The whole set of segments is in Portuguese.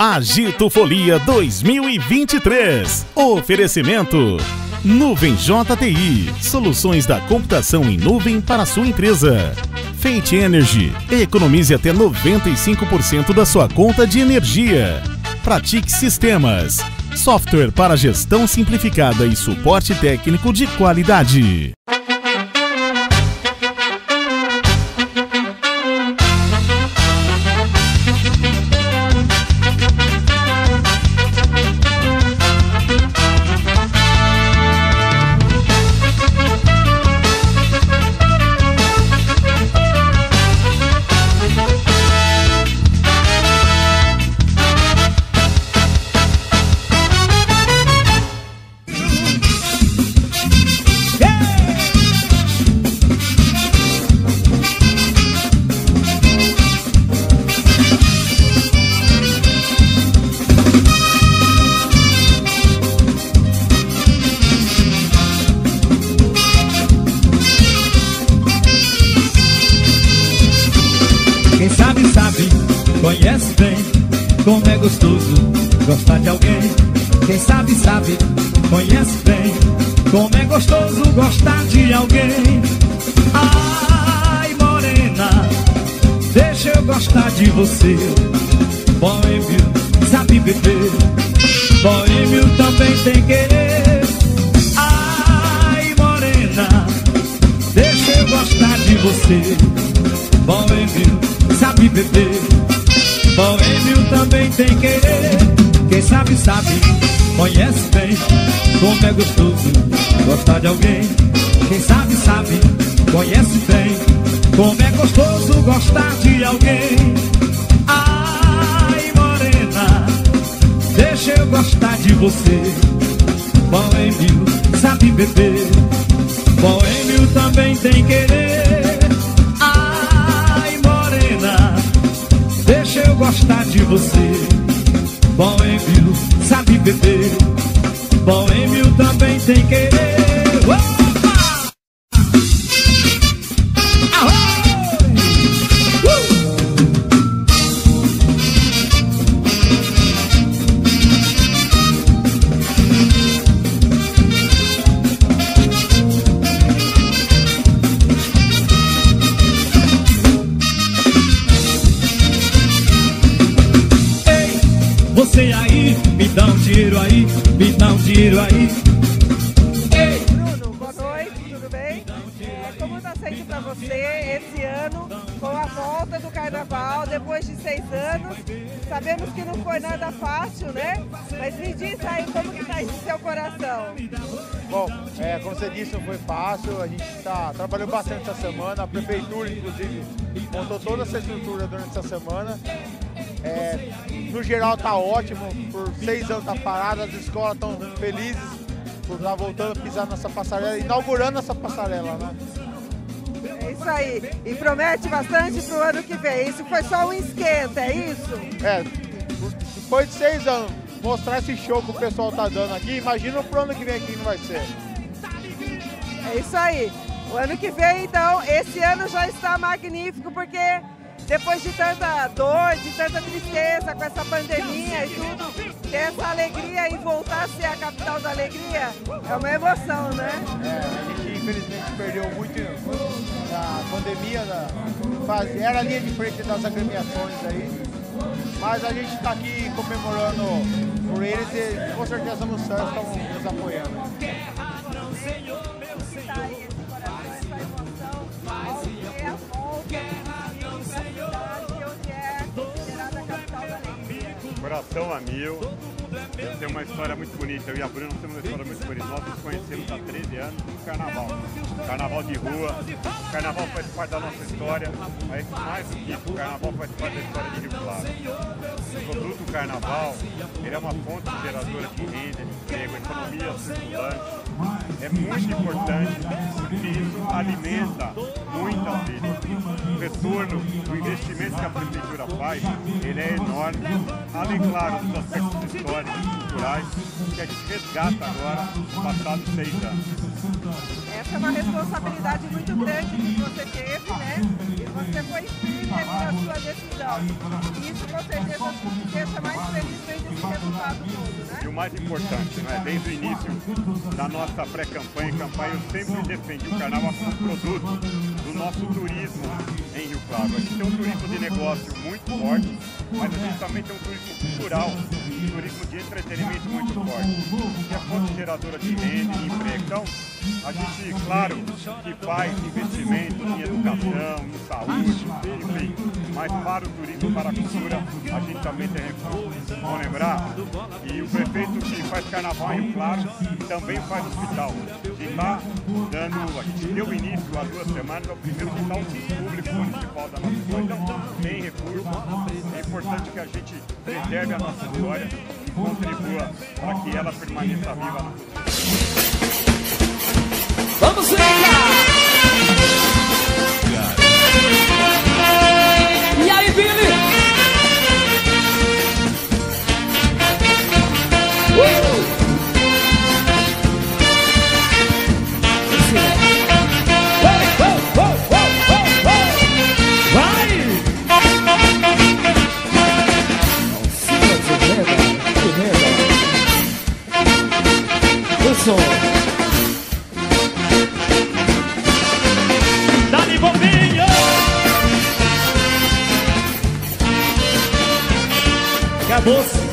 Agito Folia 2023. Oferecimento Nuvem JTI, soluções da computação em nuvem para a sua empresa. Fate Energy, economize até 95% da sua conta de energia. Pratique Sistemas, software para gestão simplificada e suporte técnico de qualidade. Conhece bem como é gostoso gostar de alguém. Quem sabe, sabe, conhece bem como é gostoso gostar de alguém. Ai, morena, deixa eu gostar de você. Boêmio sabe beber, boêmio também tem querer. Ai, morena, deixa eu gostar de você. Boêmio sabe beber, boêmio também tem querer. Quem sabe, sabe, conhece bem como é gostoso gostar de alguém. Quem sabe, sabe, conhece bem como é gostoso gostar de alguém. Ai, morena, deixa eu gostar de você. Boêmio sabe beber, boêmio também tem querer. Deixa eu gostar de você. Boêmio sabe beber, boêmio também tem querer. Opa! Você aí, me dá um dinheiro aí, me dá um dinheiro aí. Ei, Bruno, boa noite, tudo bem? Como está sendo para você esse ano, com a volta do carnaval, depois de 6 anos? Sabemos que não foi nada fácil, né? Mas me diz aí, como que está esse seu coração? Bom, como você disse, não foi fácil, a gente trabalhou bastante essa semana, a prefeitura, inclusive, montou toda essa estrutura durante essa semana. No geral tá ótimo, por 6 anos tá parado, as escolas estão felizes por estar voltando a pisar nessa passarela, inaugurando essa passarela, né? É isso aí, e promete bastante pro ano que vem. Isso foi só um esquenta, é isso? Depois de 6 anos, mostrar esse show que o pessoal tá dando aqui, imagina pro ano que vem aqui não vai ser. É isso aí, o ano que vem então, esse ano já está magnífico, porque depois de tanta dor, de tanta tristeza com essa pandemia e tudo, ter essa alegria e voltar a ser a capital da alegria é uma emoção, né? A gente infelizmente perdeu muito na pandemia, era a linha de frente das agremiações aí, mas a gente está aqui comemorando por eles e com certeza no Santos estão nos apoiando. Coração a mil, eu tenho uma história muito bonita, eu e a Bruna temos uma história muito bonita. Nós nos conhecemos há 13 anos no carnaval, carnaval de rua, o carnaval faz parte da nossa história, mas mais do que isso, o carnaval faz parte da história de Rio Claro. O produto do carnaval, ele é uma fonte geradora de renda, de emprego, economia circulante. É muito importante porque isso alimenta muita vida. O retorno do investimento que a prefeitura faz, ele é enorme. Além, claro, dos aspectos históricos e culturais que a gente resgata agora, passados 6 anos. Essa é uma responsabilidade muito grande que você teve, né? E você foi firme na sua decisão. E isso com certeza te deixa mais feliz resultado todo, né? E o mais importante, né? Desde o início da nossa pré-campanha e campanha, eu sempre defendi o carnaval como produto do nosso turismo em Rio Claro. A gente tem um turismo de negócio muito forte, mas a gente também tem um turismo cultural, um turismo de entretenimento muito forte, que é fonte geradora de renda e emprego. Então, a gente, claro, que faz investimento em educação, em saúde, enfim, mas para o turismo, para a cultura, a gente também tem recursos. Vão lembrar? E o prefeito que faz carnaval em Rio Claro também faz hospital. A gente deu início há 2 semanas ao primeiro hospital público municipal da nossa cidade. Então, tem recurso. É importante que a gente preserve a nossa história e contribua para que ela permaneça viva na sociedade. Vamos brincar! E aí, Billy? Dá-lhe bombinha. Acabou-se.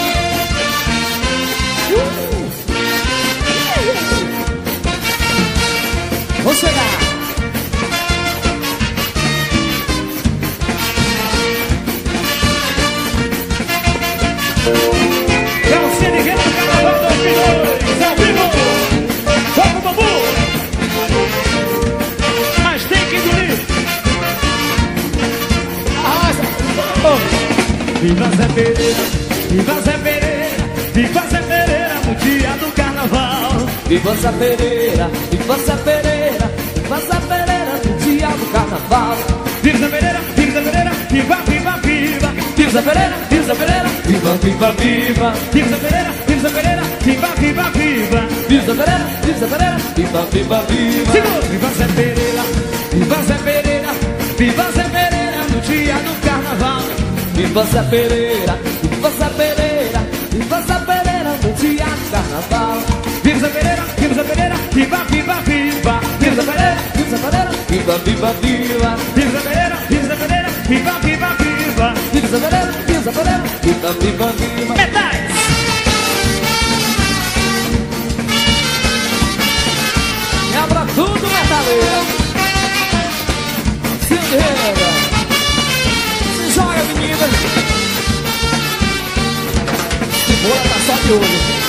Vou chegar. Calcinha de renda do Carnaval 2002, ao vivo. Fogo bambu. Mas tem que engolir. Arrasta. Viva Zé Pereira, viva Zé Pereira, viva Zé Pereira no dia do Carnaval. Viva Zé Pereira, viva Zé Pereira, viva Zé Pereira no dia do Carnaval. Viva Zé Pereira, viva Zé Pereira, viva, viva, viva. Viva Zé Pereira, viva Zé Pereira, viva, viva, viva. Viva Zé Pereira, viva Zé Pereira, viva, viva, viva. Viva Zé Pereira, viva Zé Pereira, viva, viva, viva. Segura. Viva Zé Pereira, viva Zé Pereira, viva Zé Pereira no dia do Carnaval. Viva Zé Pereira, viva Zé Pereira, viva Zé Pereira no dia do Carnaval. Viva Zé Pereira, viva Zé Pereira, viva, viva, viva. Viva Zé Pereira, viva Zé Pereira, viva, viva, viva. Viva Zé Pereira, viva Zé Pereira, viva, viva, viva. Viva Zé Pereira, viva Zé Pereira, viva, viva, viva. Metais! É pra tudo, metaleira. Se rega. Se joga, menina. Se boa, tá só de olho.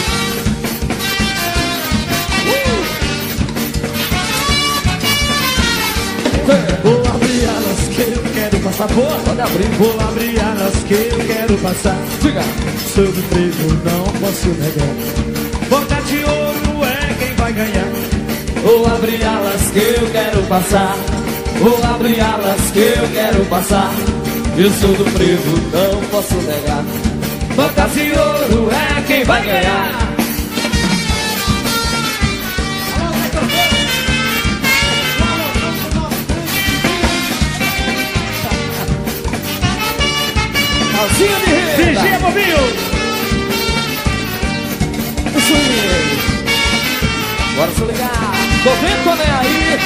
Vou abrir alas que eu quero passar. Boa, Pode abrir. vou abrir alas que eu quero passar. Diga. Sobre o prêmio não posso negar. Boca de ouro é quem vai ganhar. Vou abrir alas que eu quero passar. Vou abrir alas que eu quero passar. Eu sou do frevo, não posso negar. Boca de ouro é quem vai ganhar. Calcinha de renda. Vigia, bobinho! Isso aí. Bora se ligar. Tô vendo quando é aí.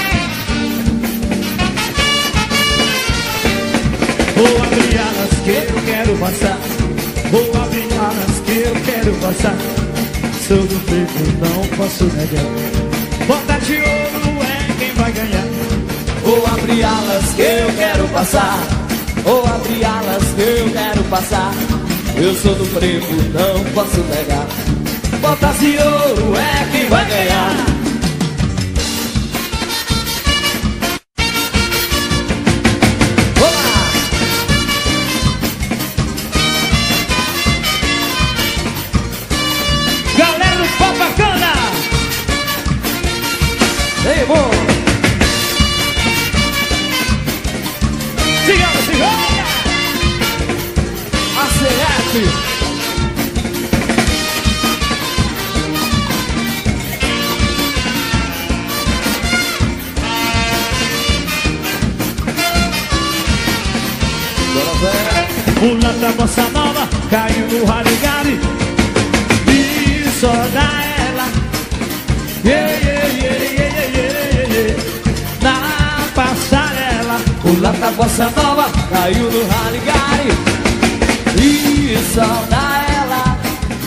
Vou abrir alas que eu quero passar. Vou abrir alas que eu quero passar. Sou do frevo, não posso negar. Boca de ouro é quem vai ganhar. Vou abrir alas que eu quero passar. Vou abrir alas que eu quero passar. Eu sou do frevo, não posso negar. Botas de ouro é quem vai ganhar. Olá! Galera do Copacabana! Ei, bom! Sigamos, sigamos! ACF! Mulata bossa nova, caiu no Raligari e só dá ela. Na passarela, o lata bossa nova caiu no Raligari e só dá ela.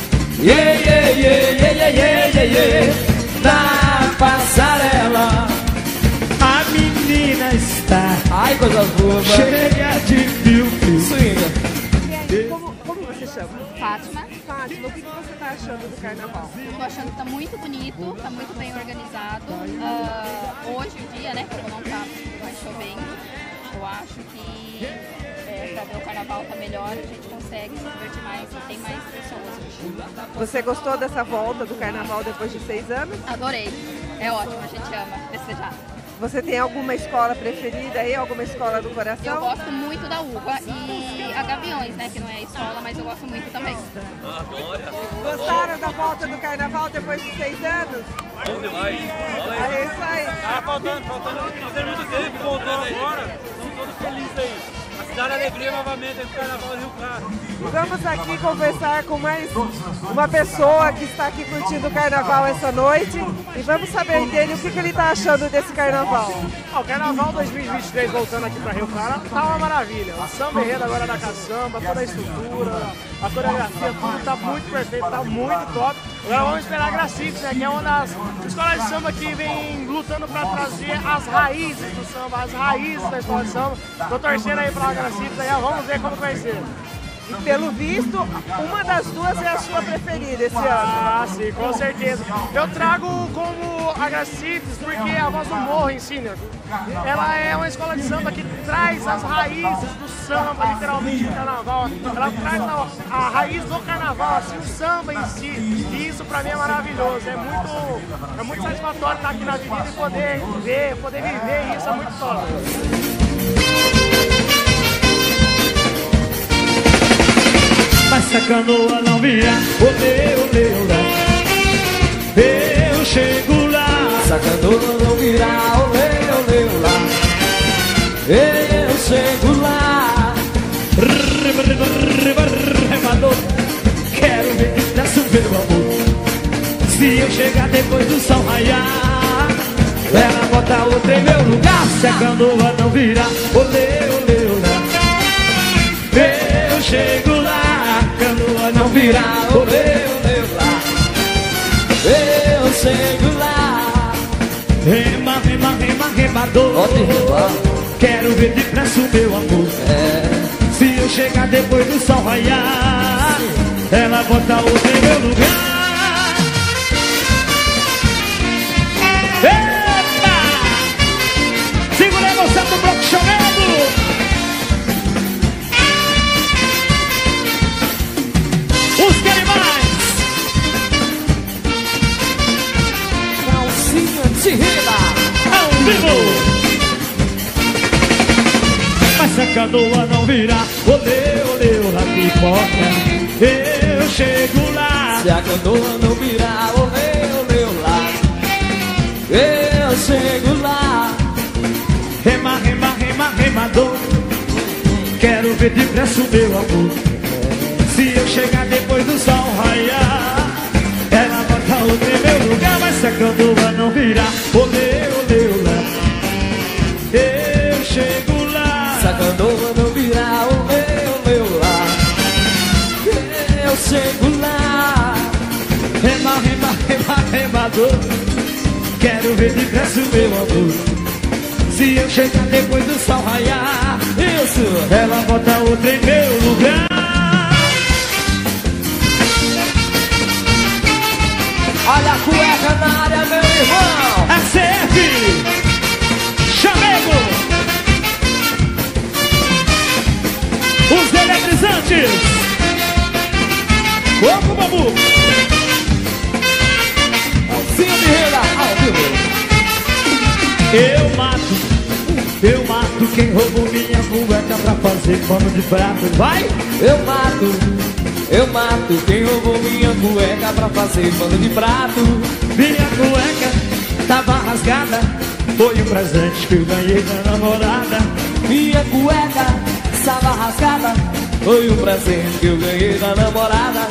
Na passarela, a menina está ai, coisa boa, cheia de fio-fio. swinga. Como você chama? Fátima. Fátima, o que você tá achando do carnaval? Eu tô achando que tá muito bonito, tá muito bem organizado. Hoje o dia, né, como não tá mais chovendo, eu acho que pra ver o carnaval tá melhor, a gente consegue se divertir mais e tem mais pessoas hoje. Você gostou dessa volta do carnaval depois de 6 anos? Adorei. É ótimo, a gente ama festejar. Você tem alguma escola preferida aí? Alguma escola do coração? Eu gosto muito da Uva e a Gaviões, né, que não é escola, mas eu gosto muito também. Gostaram da volta do carnaval depois de 6 anos? Bom demais. É isso aí. Tá faltando muito tempo, voltou agora. Estamos todos felizes aí. A cidade alegria novamente aí com o carnaval Rio Claro. Vamos aqui conversar com mais uma pessoa que está aqui curtindo o carnaval essa noite e vamos saber dele o que ele está achando desse carnaval. O Carnaval 2023 voltando aqui para Rio Claro tá uma maravilha. O samba enredo agora da caçamba, toda a estrutura, a coreografia, tudo tá muito perfeito, tá muito top. Agora vamos esperar a Gracites, né, que é uma das escolas de samba que vem lutando para trazer as raízes do samba, as raízes da escola de samba. Tô torcendo aí pra Gracites, aí, vamos ver como vai ser. E pelo visto, uma das duas é a sua preferida esse ano. Ah, sim, com certeza. Eu trago como a Gracites porque a Voz do Morro em si, né? Ela é uma escola de samba que traz as raízes do samba, literalmente, do carnaval. Ela traz a raiz do carnaval, assim, o samba em si. E isso pra mim é maravilhoso. É muito satisfatório estar aqui na avenida e poder ver, poder viver isso, é muito top. Mas se a canoa não virar, olê, olê, olê, eu chego lá. Se a canoa não virar, olê, olê, olá, eu chego lá. Remador, quero ver que desce o meu amor. Se eu chegar depois do sol raiar, ela bota outra em meu lugar. Se a canoa não virar, olê, olê, olá, eu chego lá. Canoa não virar, olê, olê, olá, Eu chego lá. rema, rema, rema, remador. Pode remar. Quero ver depressa o meu amor. Se eu chegar depois do sol raiar, ela bota outra em meu lugar. Epa! Segura a emoção do bloco chorando. Os animais. Calcinha de rima. Ao vivo. Mas se a canoa não virar, olê, olê, olá, pipoca, eu chego lá. Se a canoa não virar, olê, olê, olá, eu chego lá. Rema, rema, rema, remador, quero ver depressa o meu amor. Se eu chegar depois do sol raiar, ela bota outra em meu lugar. Mas se a canoa não virar, olê, olê, olá, eu chego lá. Se a canoa não virar, olê, olê, olá, eu chego lá. Rema, rema, rema, remador, quero ver depressa o meu amor. Se eu chegar depois do sol raiar, Isso. ela bota outra em meu lugar. Olha a cueca na área, meu irmão. ACF, Chamego, os eletrizantes, Oco Bambu, Calcinha de rima, ao vivo. eu mato quem roubou minha cueca pra fazer pano de prato. Vai! Eu mato quem roubou minha cueca pra fazer pano de prato. Minha cueca tava rasgada, foi um presente que eu ganhei da namorada. Minha cueca estava rasgada, foi um presente que eu ganhei da namorada.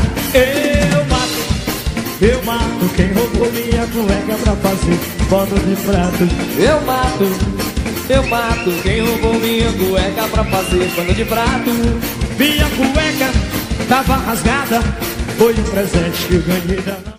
Eu mato quem roubou minha cueca pra fazer pano de prato. Eu mato quem roubou minha cueca pra fazer pano de prato. Minha cueca tava rasgada, foi um presente que eu ganhei da